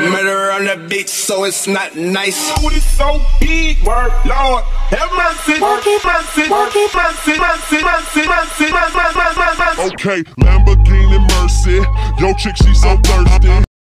Murder on the beat, so it's not nice. Oh, it's so big, word, Lord, have mercy, mercy, mercy, mercy, mercy, mercy, mercy, mercy. Okay, Lamborghini Mercy. Yo, chick, she so thirsty.